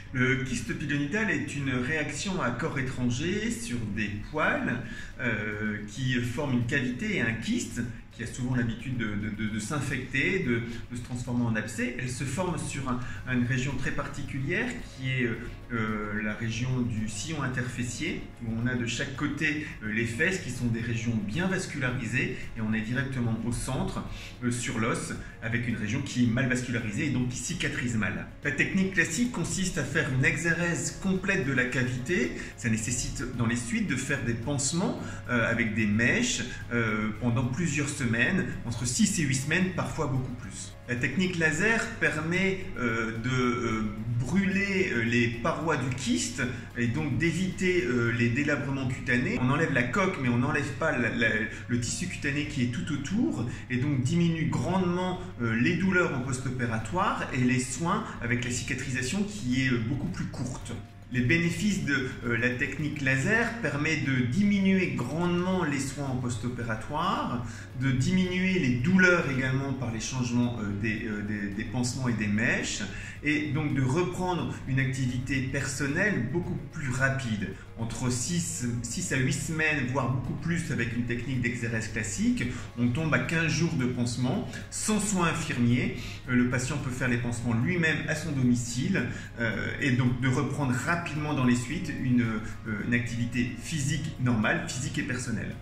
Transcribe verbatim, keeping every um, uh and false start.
Le kyste pilonidal est une réaction à corps étranger sur des poils euh, qui forment une cavité et un kyste qui a souvent l'habitude de, de, de, de s'infecter, de, de se transformer en abcès. Elle se forme sur un, une région très particulière qui est euh, la région du sillon interfessier, où on a de chaque côté euh, les fesses qui sont des régions bien vascularisées et on est directement au centre, euh, sur l'os, avec une région qui est mal vascularisée et donc qui cicatrise mal. La technique classique consiste à faire une exérèse complète de la cavité. Ça nécessite dans les suites de faire des pansements euh, avec des mèches euh, pendant plusieurs semaines. Entre six et huit semaines, parfois beaucoup plus. La technique laser permet euh, de euh, brûler euh, les parois du kyste et donc d'éviter euh, les délabrements cutanés. On enlève la coque mais on n'enlève pas la, la, le tissu cutané qui est tout autour et donc diminue grandement euh, les douleurs en post-opératoire et les soins avec la cicatrisation qui est euh, beaucoup plus courte. Les bénéfices de euh, la technique laser permettent de diminuer grandement les soins en post-opératoire, de diminuer les douleurs également par les changements euh, des, euh, des, des pansements et des mèches, et donc de reprendre une activité personnelle beaucoup plus rapide, entre six à huit semaines, voire beaucoup plus avec une technique d'exérèse classique. On tombe à quinze jours de pansement, sans soins infirmiers. Euh, le patient peut faire les pansements lui-même à son domicile, euh, et donc de reprendre rapidement rapidement dans les suites une, euh, une activité physique normale, physique et personnelle.